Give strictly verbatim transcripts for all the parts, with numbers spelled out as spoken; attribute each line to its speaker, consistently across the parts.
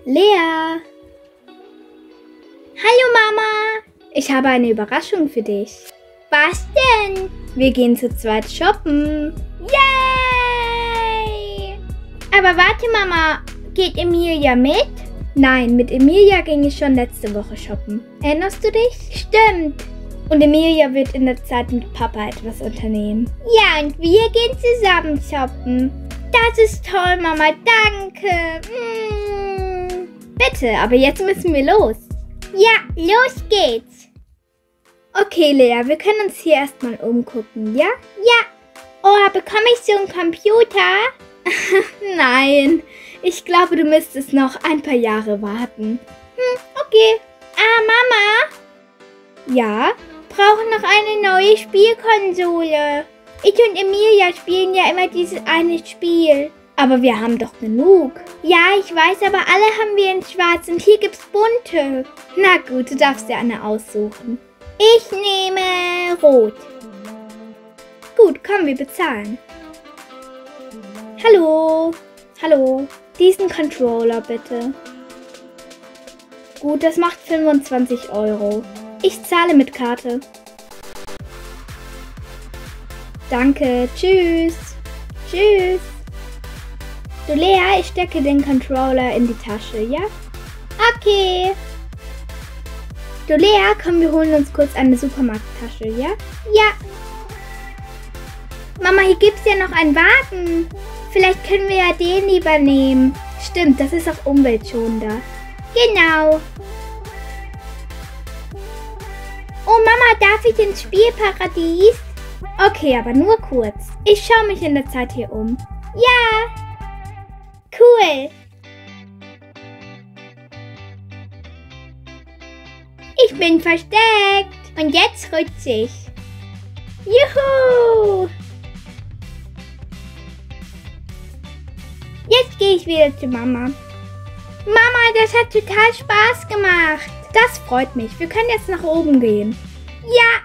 Speaker 1: Lea! Hallo Mama! Ich habe eine Überraschung für dich. Was denn? Wir gehen zu zweit shoppen. Yay! Aber warte Mama, geht Emilia mit? Nein, mit Emilia ging ich schon letzte Woche shoppen. Erinnerst du dich? Stimmt. Und Emilia wird in der Zeit mit Papa etwas unternehmen. Ja, und wir gehen zusammen shoppen. Das ist toll, Mama. Danke. Mm. Bitte, aber jetzt müssen wir los. Ja, los geht's. Okay, Lea, wir können uns hier erstmal umgucken, ja? Ja. Oh, bekomme ich so einen Computer? Nein, ich glaube, du müsstest noch ein paar Jahre warten. Hm, okay. Ah, Mama? Ja? Brauchen noch eine neue Spielkonsole. Ich und Emilia spielen ja immer dieses eine Spiel. Aber wir haben doch genug. Ja, ich weiß, aber alle haben wir in schwarz und hier gibt's bunte. Na gut, du darfst dir eine aussuchen. Ich nehme rot. Gut, komm, wir bezahlen. Hallo. Hallo. Diesen Controller bitte. Gut, das macht fünfundzwanzig Euro. Ich zahle mit Karte. Danke. Tschüss. Tschüss. Du Lea, ich stecke den Controller in die Tasche, ja? Okay. Du Lea, komm, wir holen uns kurz eine Supermarkttasche, ja? Ja. Mama, hier gibt's ja noch einen Wagen. Vielleicht können wir ja den lieber nehmen. Stimmt, das ist auch umweltschonender. Genau. Oh Mama, darf ich ins Spielparadies? Okay, aber nur kurz. Ich schaue mich in der Zeit hier um. Ja. Cool. Ich bin versteckt. Und jetzt rutsche ich. Juhu. Jetzt gehe ich wieder zu Mama. Mama, das hat total Spaß gemacht. Das freut mich. Wir können jetzt nach oben gehen. Ja.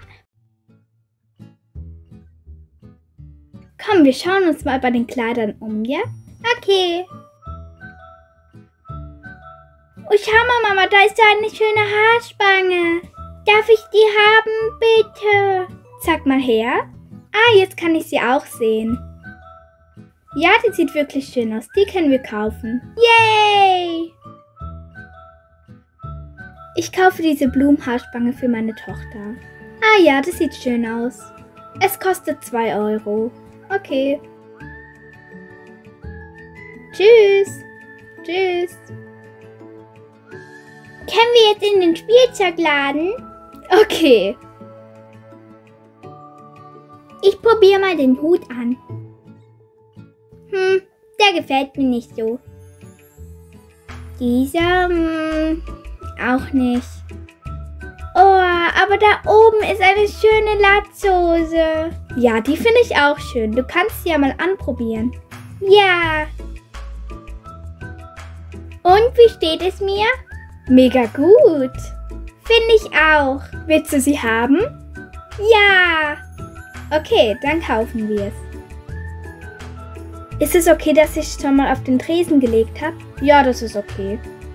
Speaker 1: Komm, wir schauen uns mal bei den Kleidern um, ja? Okay. Oh, schau mal, Mama, da ist so eine schöne Haarspange. Darf ich die haben, bitte? Zeig mal her. Ah, jetzt kann ich sie auch sehen. Ja, die sieht wirklich schön aus. Die können wir kaufen. Yay! Ich kaufe diese Blumenhaarspange für meine Tochter. Ah ja, das sieht schön aus. Es kostet zwei Euro. Okay. Tschüss. Tschüss. Können wir jetzt in den Spielzeugladen? Okay. Ich probiere mal den Hut an. Hm, der gefällt mir nicht so. Dieser, hm, auch nicht. Oh, aber da oben ist eine schöne Latzhose. Ja, die finde ich auch schön. Du kannst sie ja mal anprobieren. Ja. Und wie steht es mir? Mega gut. Finde ich auch. Willst du sie haben? Ja. Okay, dann kaufen wir es. Ist es okay, dass ich es schon mal auf den Tresen gelegt habe? Ja, das ist okay.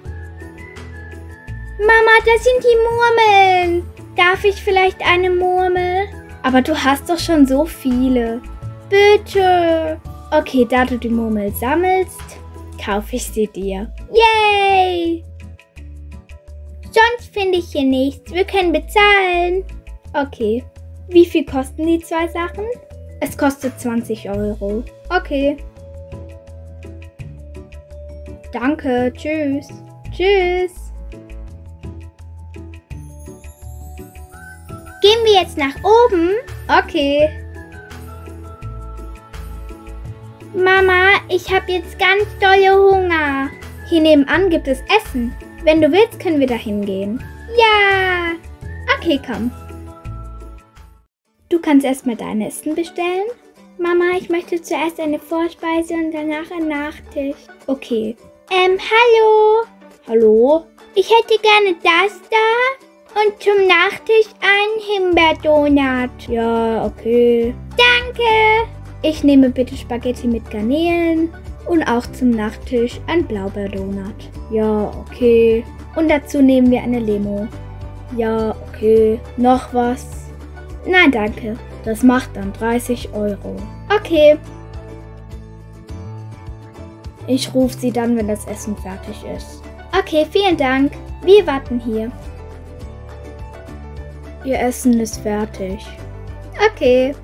Speaker 1: Mama, das sind die Murmeln. Darf ich vielleicht eine Murmel? Aber du hast doch schon so viele. Bitte. Okay, da du die Murmel sammelst, kaufe ich sie dir. Yay! Sonst finde ich hier nichts. Wir können bezahlen. Okay. Wie viel kosten die zwei Sachen? Es kostet zwanzig Euro. Okay. Danke. Tschüss. Tschüss. Gehen wir jetzt nach oben? Okay. Mama, ich habe jetzt ganz dolle Hunger. Hier nebenan gibt es Essen. Wenn du willst, können wir da hingehen. Ja. Okay, komm. Du kannst erstmal dein Essen bestellen. Mama, ich möchte zuerst eine Vorspeise und danach einen Nachtisch. Okay. Ähm, hallo. Hallo? Ich hätte gerne das da und zum Nachtisch einen Himbeerdonut. Ja, okay. Danke. Ich nehme bitte Spaghetti mit Garnelen Und auch zum Nachtisch ein Blaubeerdonut. Ja, okay. Und dazu nehmen wir eine Limo. Ja, okay. Noch was? Nein, danke. Das macht dann dreißig Euro. Okay. Ich rufe Sie dann, wenn das Essen fertig ist. Okay, vielen Dank. Wir warten hier. Ihr Essen ist fertig. Okay.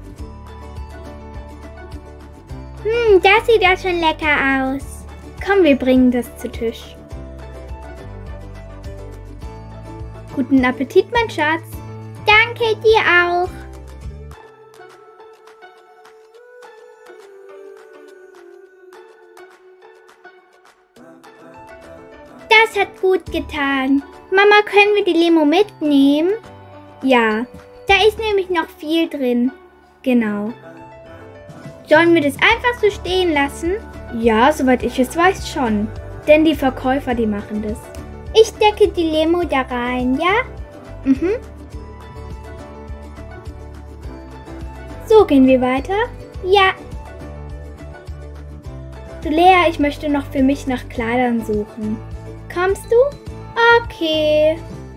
Speaker 1: Hm, das sieht ja schon lecker aus. Komm, wir bringen das zu Tisch. Guten Appetit, mein Schatz. Danke dir auch. Das hat gut getan. Mama, können wir die Limo mitnehmen? Ja, da ist nämlich noch viel drin. Genau. Sollen wir das einfach so stehen lassen? Ja, soweit ich es weiß schon. Denn die Verkäufer, die machen das. Ich stecke die Limo da rein, ja? Mhm. So, gehen wir weiter? Ja. Du, Lea, ich möchte noch für mich nach Kleidern suchen. Kommst du? Okay.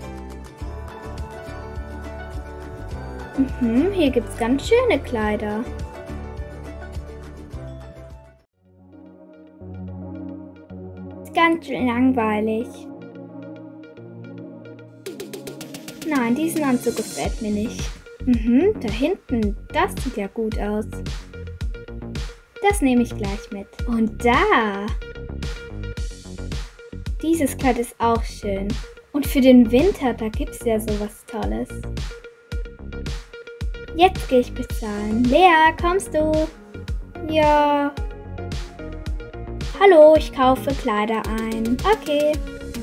Speaker 1: Mhm, hier gibt's ganz schöne Kleider. Ist ganz schön langweilig. Nein, diesen Anzug gefällt mir nicht. Mhm, da hinten, das sieht ja gut aus. Das nehme ich gleich mit. Und da. Dieses Kleid ist auch schön. Und für den Winter, da gibt es ja sowas Tolles. Jetzt gehe ich bezahlen. Lea, kommst du? Ja. Hallo, ich kaufe Kleider ein. Okay.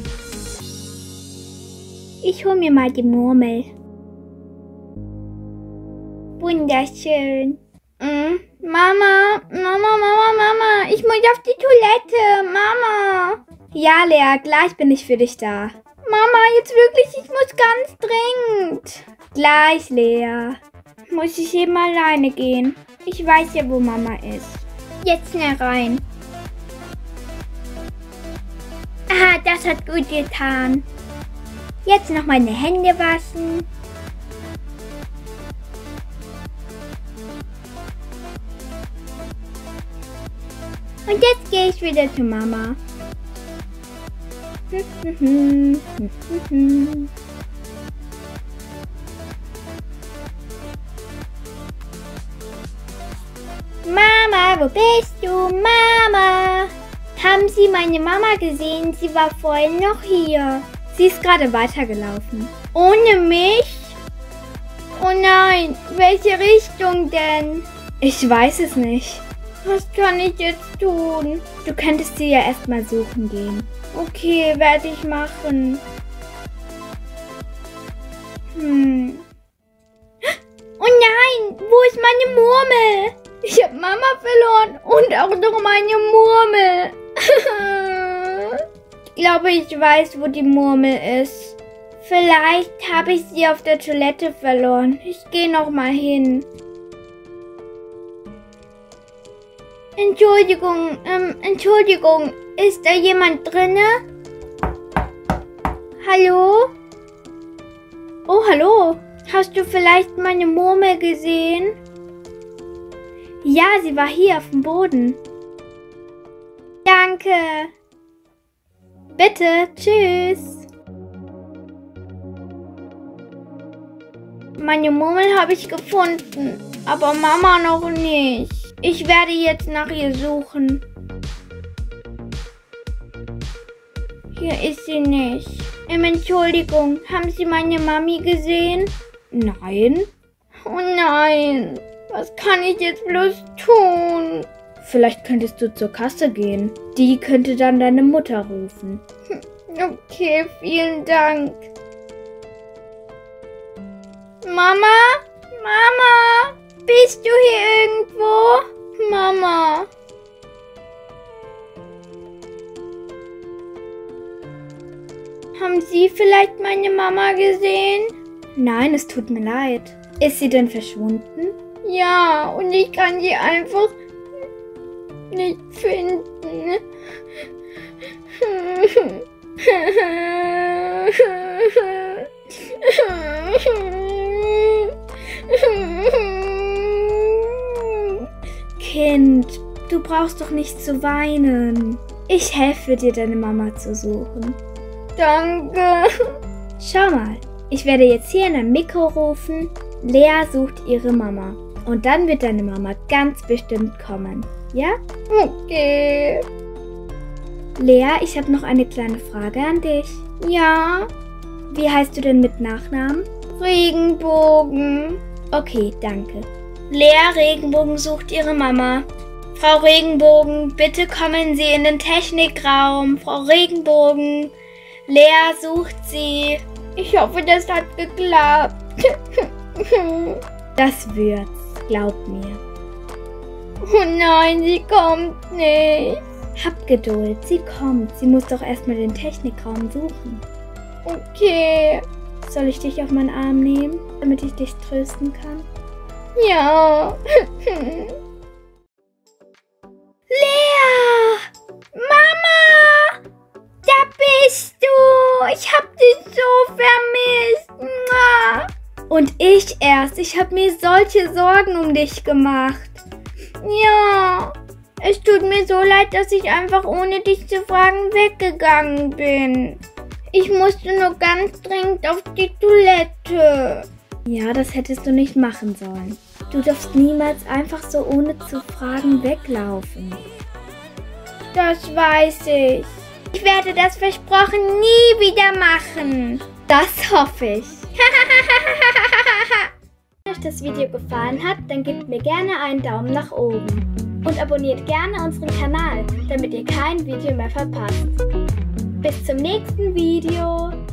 Speaker 1: Ich hole mir mal die Murmel. Wunderschön. Mm. Mama, Mama, Mama, Mama, ich muss auf die Toilette, Mama. Ja, Lea, gleich bin ich für dich da. Mama, jetzt wirklich, ich muss ganz dringend. Gleich, Lea. Muss ich eben alleine gehen. Ich weiß ja, wo Mama ist. Jetzt schnell rein. Ah, das hat gut getan. Jetzt noch meine Hände waschen. Und jetzt gehe ich wieder zu Mama. Mama, wo bist du? Mama! Haben Sie meine Mama gesehen? Sie war vorhin noch hier. Sie ist gerade weitergelaufen. Ohne mich? Oh nein, welche Richtung denn? Ich weiß es nicht. Was kann ich jetzt tun? Du könntest sie ja erstmal suchen gehen. Okay, werde ich machen. Hm. Oh nein, wo ist meine Murmel? Ich habe Mama verloren und auch noch meine Murmel. Ich glaube, ich weiß, wo die Murmel ist. Vielleicht habe ich sie auf der Toilette verloren. Ich gehe noch mal hin. Entschuldigung, ähm, Entschuldigung, ist da jemand drinne? Hallo? Oh, hallo. Hast du vielleicht meine Murmel gesehen? Ja, sie war hier auf dem Boden. Danke. Bitte, tschüss. Meine Murmel habe ich gefunden, aber Mama noch nicht. Ich werde jetzt nach ihr suchen. Hier ist sie nicht. Ähm, Entschuldigung, haben Sie meine Mami gesehen? Nein. Oh nein. Was kann ich jetzt bloß tun? Vielleicht könntest du zur Kasse gehen. Die könnte dann deine Mutter rufen. Okay, vielen Dank. Mama? Mama? Bist du hier irgendwo? Mama. Haben Sie vielleicht meine Mama gesehen? Nein, es tut mir leid. Ist sie denn verschwunden? Ja, und ich kann sie einfach nicht finden. Kind, du brauchst doch nicht zu weinen. Ich helfe dir, deine Mama zu suchen. Danke. Schau mal, ich werde jetzt hier in ein Mikro rufen. Lea sucht ihre Mama. Und dann wird deine Mama ganz bestimmt kommen. Ja? Okay. Lea, ich habe noch eine kleine Frage an dich. Ja? Wie heißt du denn mit Nachnamen? Regenbogen. Okay, danke. Lea Regenbogen sucht ihre Mama. Frau Regenbogen, bitte kommen Sie in den Technikraum. Frau Regenbogen, Lea sucht Sie. Ich hoffe, das hat geklappt. Das wird's, glaub mir. Oh nein, sie kommt nicht. Hab Geduld, sie kommt. Sie muss doch erstmal den Technikraum suchen. Okay. Soll ich dich auf meinen Arm nehmen, damit ich dich trösten kann? Ja. Lea! Mama! Da bist du! Ich hab dich so vermisst! Und ich erst. Ich hab mir solche Sorgen um dich gemacht. Ja. Es tut mir so leid, dass ich einfach ohne dich zu fragen weggegangen bin. Ich musste nur ganz dringend auf die Toilette. Ja, das hättest du nicht machen sollen. Du darfst niemals einfach so ohne zu fragen weglaufen. Das weiß ich. Ich werde das versprochen nie wieder machen. Das hoffe ich. Wenn euch das Video gefallen hat, dann gebt mir gerne einen Daumen nach oben. Und abonniert gerne unseren Kanal, damit ihr kein Video mehr verpasst. Bis zum nächsten Video.